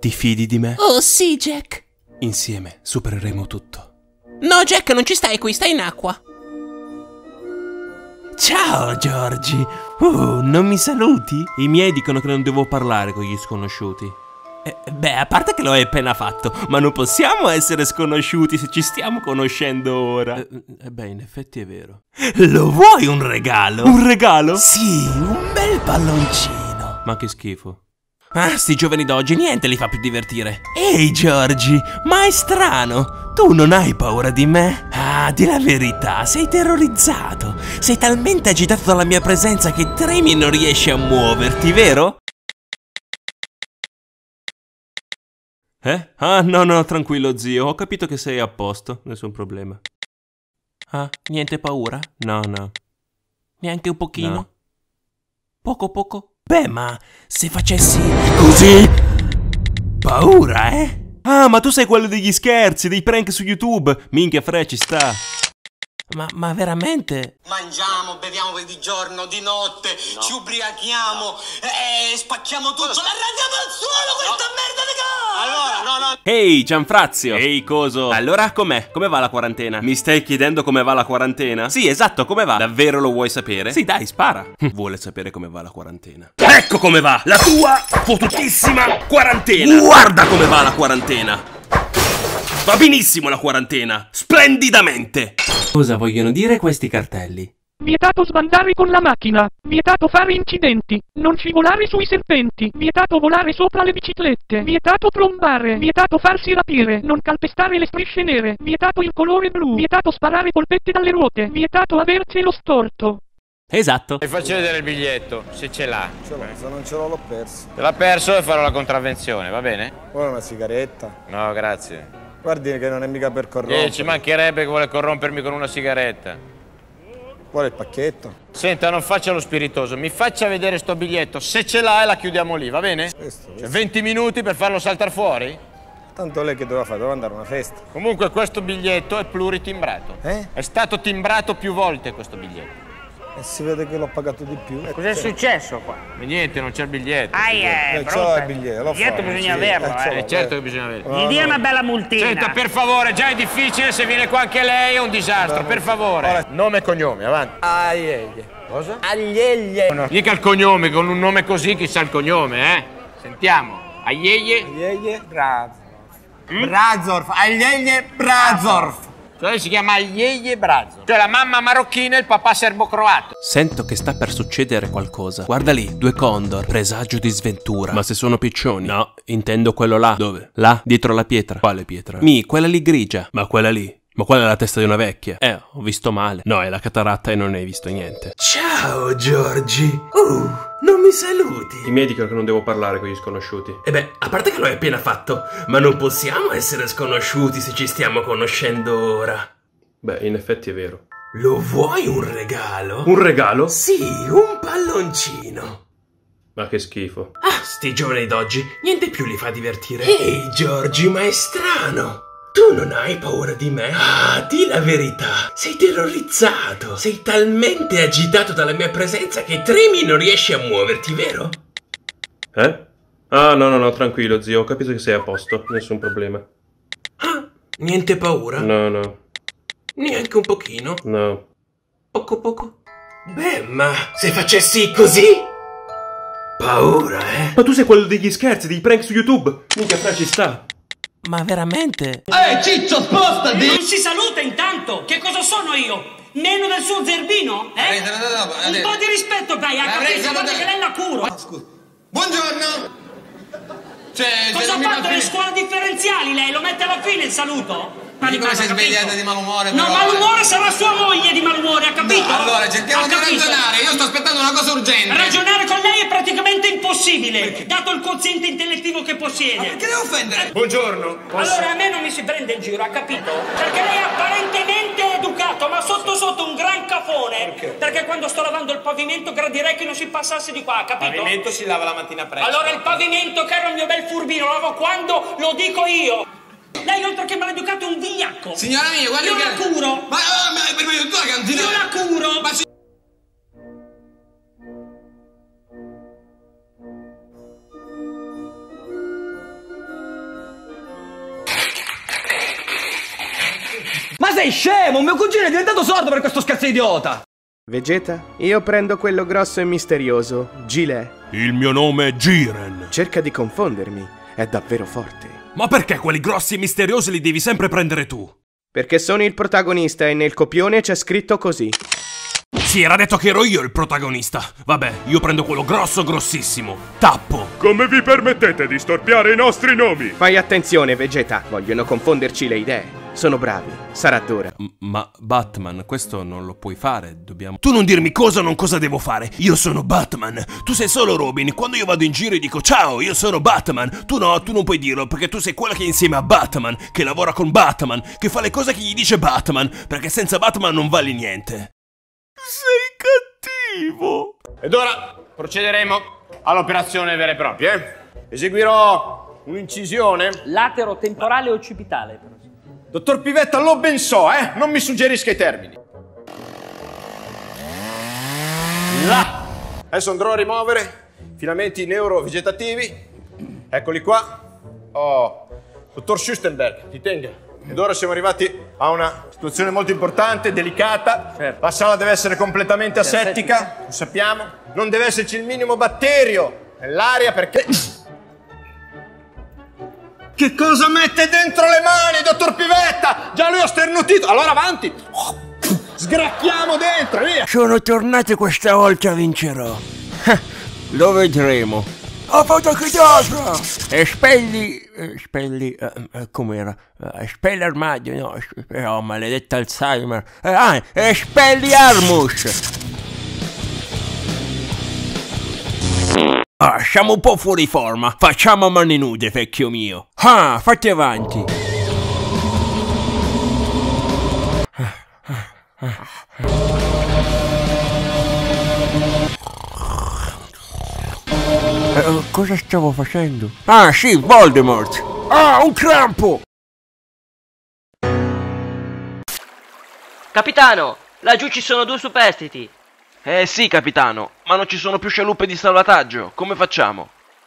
Ti fidi di me? Oh sì, Jack. Insieme supereremo tutto. No, Jack, non ci stai qui, stai in acqua. Ciao, Giorgi. Non mi saluti? I miei dicono che non devo parlare con gli sconosciuti. Beh, a parte che l'ho appena fatto, ma non possiamo essere sconosciuti se ci stiamo conoscendo ora. Beh, in effetti è vero. Lo vuoi un regalo? Un regalo? Sì, un bel palloncino. Ma che schifo. Ah, sti giovani d'oggi niente li fa più divertire. Ehi, Giorgi, ma è strano. Tu non hai paura di me? Ah, di la verità, sei terrorizzato. Sei talmente agitato dalla mia presenza che tremi e non riesci a muoverti, vero? Ah, no, tranquillo, zio. Ho capito che sei a posto. Nessun problema. Ah, niente paura? No. Neanche un pochino? No. Poco? Beh, ma se facessi così... Paura, eh? Ah, ma tu sei quello degli scherzi, dei prank su YouTube. Minchia, Fre, ci sta. Ma veramente? Mangiamo, beviamo di giorno, di notte, no. Ci ubriachiamo, spacchiamo tutto, l'arrandiamo al suolo questa merda di cosa! Allora, no. Ehi, Gianfrazio! Ehi, coso! Allora, com'è? Come va la quarantena? Mi stai chiedendo come va la quarantena? Sì, esatto, come va? Davvero lo vuoi sapere? Sì, dai, spara! Vuole sapere come va la quarantena. Ecco come va! La tua fottutissima quarantena! Guarda come va la quarantena! Va benissimo la quarantena! Splendidamente! Cosa vogliono dire questi cartelli? Vietato sbandare con la macchina, vietato fare incidenti, non scivolare sui serpenti, vietato volare sopra le biciclette, vietato trombare, vietato farsi rapire, non calpestare le strisce nere, vietato il colore blu, vietato sparare colpette dalle ruote, vietato avercelo storto. Esatto. E faccio vedere il biglietto, se ce l'ha. Ce l'ho, se non ce l'ho perso. Se l'ha perso e farò la contravvenzione, va bene? Vuole una sigaretta? No, grazie. Guardi che non è mica per corrompere. Ci mancherebbe che vuole corrompermi con una sigaretta. Vuole il pacchetto? Senta, non faccia lo spiritoso, mi faccia vedere sto biglietto, se ce l'ha e la chiudiamo lì, va bene? Questo. Cioè, 20 minuti per farlo saltare fuori? Tanto lei che doveva fare? Doveva andare a una festa. Comunque questo biglietto è pluritimbrato. È stato timbrato più volte questo biglietto. E si vede che l'ho pagato di più. Cos'è successo qua? E niente, non c'è il biglietto. C'ho il biglietto, il biglietto bisogna averlo, certo che bisogna averlo. Gli dia una bella multina. Senta, per favore, già è difficile, se viene qua anche lei è un disastro, per favore. Nome e cognome, avanti. Aglieglie. Cosa? Aglieglie. No. Dica il cognome, con un nome così chissà il cognome, eh? Sentiamo. Aglieglie. Aglieglie Brazorf. Brazorf. Aglieglie Brazorf. Cioè si chiama Aglieglie Brazorf. Cioè la mamma marocchina e il papà serbo-croato. Sento che sta per succedere qualcosa. Guarda lì, 2 condor, presagio di sventura. Ma se sono piccioni? No, intendo quello là. Dove? Là, dietro la pietra. Quale pietra? Quella lì grigia. Ma quella lì? Ma quella è la testa di una vecchia. Ho visto male. No, è la cataratta e non hai visto niente. Ciao, Giorgi. Non mi saluti. I miei dicono che non devo parlare con gli sconosciuti. E beh, a parte che l'ho appena fatto, ma non possiamo essere sconosciuti se ci stiamo conoscendo ora. Beh, in effetti è vero. Lo vuoi un regalo? Un regalo? Sì, un palloncino. Ma che schifo. Ah, sti giovani d'oggi, niente più li fa divertire. Ehi, Giorgi, ma è strano. Tu non hai paura di me? Ah, di la verità. Sei terrorizzato. Sei talmente agitato dalla mia presenza che tremi e non riesci a muoverti, vero? Ah, no, tranquillo, zio. Ho capito che sei a posto. Nessun problema. Ah, niente paura? No. Neanche un pochino? No. Poco? Beh, ma se facessi così? Paura, eh? Ma tu sei quello degli scherzi, dei prank su YouTube. Minchia, fra ci sta. Ma veramente? Ciccio, spostati! Non si saluta intanto! Che cosa sono io? Meno del suo zerbino? Un po' di rispetto, dai, ha capito? Guarda che lei la curo! Scusa. Buongiorno! Cosa ha fatto le scuole differenziali lei? Lo mette alla fine il saluto? Come sei svegliata di malumore? No, malumore sarà sua moglie di malumore, ha capito? No, allora, cerchiamo di ragionare, io sto aspettando una cosa urgente. Ragionare con lei è praticamente impossibile, dato il quoziente intellettivo che possiede. Ma perché deve offendere? Buongiorno. Allora, a me non mi si prende in giro, ha capito? Perché lei è apparentemente educato, ma sotto un gran cafone. Perché quando sto lavando il pavimento gradirei che non si passasse di qua, ha capito? Il pavimento si lava la mattina presto. Allora il pavimento, caro il mio bel furbino, lo lavo quando lo dico io. Lei oltre che maleducato è un vigliacco. Signora mia, guardi io che... la curo. Ma prima di tutto la cantina... Io la curo. Ma sei scemo? Mio cugino è diventato sordo per questo scherzo idiota! Vegeta, io prendo quello grosso e misterioso, Gilet. Il mio nome è Jiren. Cerca di confondermi, è davvero forte. Ma perché quelli grossi e misteriosi li devi sempre prendere tu? Perché sono il protagonista e nel copione c'è scritto così. Sì, era detto che ero io il protagonista. Vabbè, io prendo quello grosso grossissimo. Tappo. Come vi permettete di storpiare i nostri nomi? Fai attenzione, Vegeta, vogliono confonderci le idee. Sono bravi, sarà d'ora. Ma Batman, questo non lo puoi fare, dobbiamo... Tu non dirmi cosa o non cosa devo fare. Io sono Batman, tu sei solo Robin. Quando io vado in giro e dico ciao, io sono Batman. Tu no, tu non puoi dirlo, perché tu sei quella che è insieme a Batman, che lavora con Batman, che fa le cose che gli dice Batman, perché senza Batman non vali niente. Sei cattivo. Ed ora procederemo all'operazione vera e propria, Eseguirò un'incisione Latero-temporale o occipitale? Dottor Pivetta, lo ben so, non mi suggerisca i termini. Là. Adesso andrò a rimuovere filamenti neurovegetativi. Eccoli qua. Oh, dottor Schustenberg, ti tenga. Ed ora siamo arrivati a una situazione molto importante, delicata. La sala deve essere completamente asettica, lo sappiamo. Non deve esserci il minimo batterio nell'aria perché... Che cosa mette dentro le mani, dottor Pivetta? Già lui ha sternutito. Allora avanti. Sgracchiamo dentro, via. Sono tornato questa volta, vincerò. Lo vedremo. Ho fatto chiuso! Com'era? Spelli armadio, no, oh, maledetta Alzheimer. Spelli Armus! Siamo un po' fuori forma. Facciamo mani nude, vecchio mio. Fatti avanti. Cosa stavo facendo? Sì, Voldemort! Un crampo! Capitano, laggiù ci sono 2 superstiti. Sì, capitano, ma non ci sono più scialuppe di salvataggio. Come facciamo?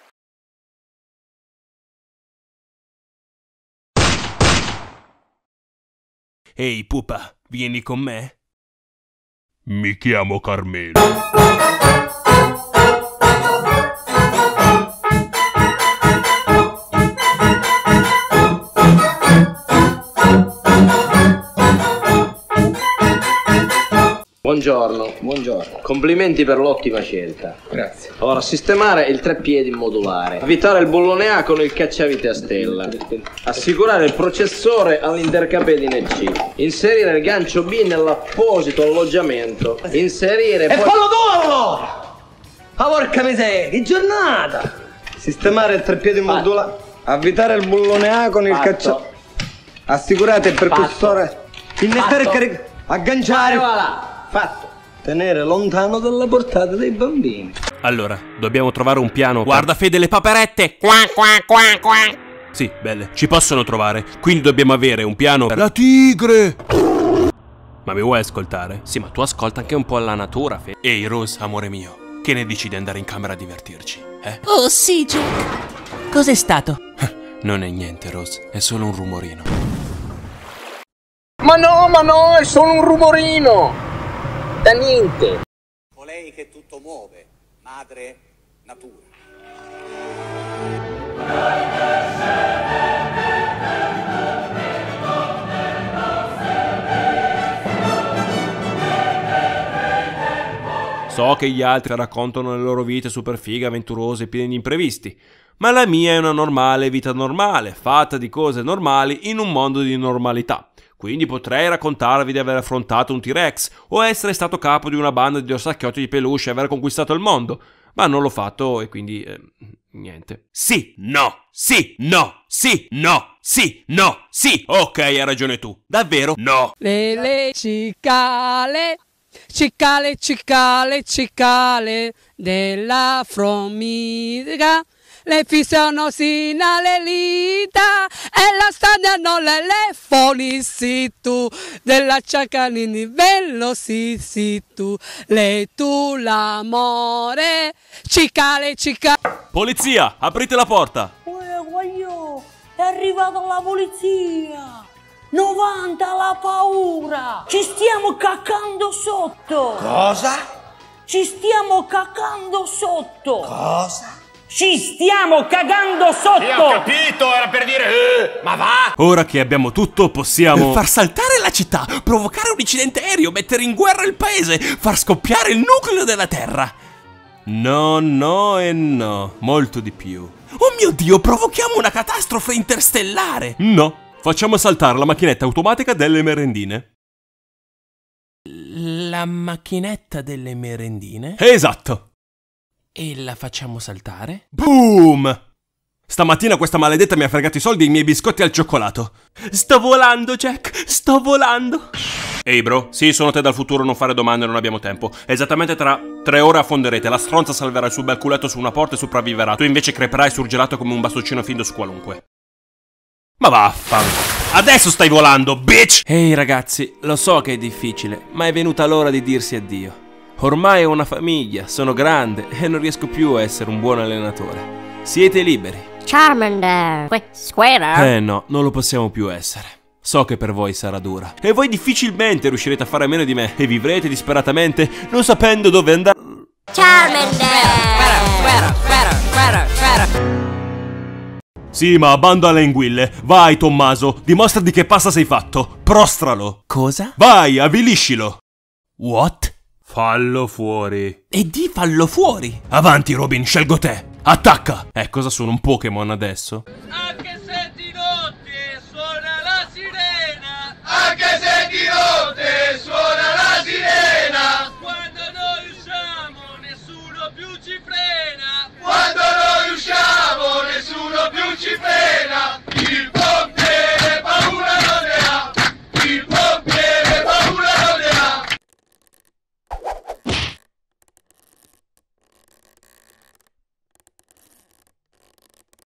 Ehi, pupa, vieni con me? Mi chiamo Carmelo. Buongiorno. Buongiorno. Complimenti per l'ottima scelta. Grazie. Ora, sistemare il treppiedi modulare. Avvitare il bullone A con il cacciavite a stella. Assicurare il processore all'intercapedine C. Inserire il gancio B nell'apposito alloggiamento. Inserire... E fallo tu! Porca miseria, che giornata! Sistemare il treppiedi modulare. Avvitare il bullone A con il cacciavite. Assicurate il percussore. Innettare il carico. Agganciare. Fatto. Tenere lontano dalla portata dei bambini. Allora, dobbiamo trovare un piano. Guarda Fede, le paperette. Qua. Sì, belle, ci possono trovare. Quindi dobbiamo avere un piano per la tigre. Ma mi vuoi ascoltare? Sì, ma tu ascolta anche un po' la natura, Fede. Ehi, Rose, amore mio, che ne dici di andare in camera a divertirci, Oh sì, Jack. Cos'è stato? Non è niente, Rose, è solo un rumorino. Ma no, è solo un rumorino. Da niente. Colei che tutto muove, madre natura. So che gli altri raccontano le loro vite super fighe, avventurose e piene di imprevisti, ma la mia è una normale vita normale, fatta di cose normali in un mondo di normalità. Quindi potrei raccontarvi di aver affrontato un T-Rex o essere stato capo di una banda di orsacchiotti di peluche e aver conquistato il mondo, ma non l'ho fatto e quindi niente. Sì, no, sì, no, sì, no, sì, no, sì. Ok, hai ragione tu. Davvero? No. Le cicale della formica. Le fissano sino alle dita e la stanno le telefoni, sì tu, della ciacanini bello, sì tu, le tu l'amore, cicale. Polizia, aprite la porta. Guaglio, è arrivata la polizia. 90 la paura! Ci stiamo caccando sotto! Cosa? Ci stiamo cacando sotto! Cosa? Ci stiamo cagando sotto! Io ho capito, era per dire ma va! Ora che abbiamo tutto possiamo Far saltare la città, provocare un incidente aereo, mettere in guerra il paese, far scoppiare il nucleo della Terra. No, no e no, molto di più. Oh mio Dio, provochiamo una catastrofe interstellare! No, facciamo saltare la macchinetta automatica delle merendine. La macchinetta delle merendine? Esatto. E la facciamo saltare? Boom! Stamattina questa maledetta mi ha fregato i soldi e i miei biscotti al cioccolato. Sto volando, Jack, sto volando. Ehi bro, sì, sono te dal futuro, non fare domande, non abbiamo tempo. Esattamente tra 3 ore affonderete, la stronza salverà il suo bel culetto su una porta e sopravviverà. Tu invece creperai surgelato come un bastoncino Findus qualunque. Ma vaffanculo. Adesso stai volando, bitch! Ehi ragazzi, lo so che è difficile, ma è venuta l'ora di dirsi addio. Ormai ho una famiglia, sono grande e non riesco più a essere un buon allenatore. Siete liberi. Charmander. Square. No, non lo possiamo più essere. So che per voi sarà dura. E voi difficilmente riuscirete a fare a meno di me e vivrete disperatamente non sapendo dove andare. Charmander. Sì, ma bando alle anguille. Vai, Tommaso, dimostra di che pasta sei fatto. Prostralo. Cosa? Vai, avviliscilo. What? Fallo fuori. E di fallo fuori. Avanti, Robin, scelgo te. Attacca. Cosa sono, un Pokémon adesso? Anche se di notte suona la sirena. Anche se di notte suona la sirena. Quando noi usciamo nessuno più ci frena. Quando noi usciamo nessuno più ci frena.